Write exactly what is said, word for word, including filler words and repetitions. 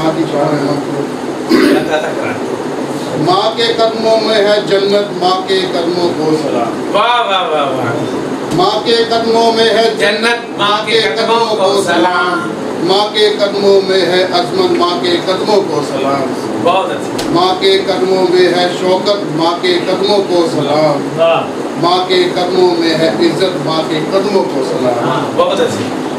माँ की माँ के कदमों में है जन्नत, माँ के कदमों को सलाम। वाह वाह वाह वाह। माँ के कदमों में है जन्नत, माँ के कदमों को सलाम। माँ के कदमों में है अजमत, माँ के कदमों को सलाम। बहुत अच्छा। माँ के कदमों में है शौकत, माँ के कदमों को सलाम। माँ के कदमों में है इज्जत, माँ के कदमों को सलाम। बहुत अच्छी।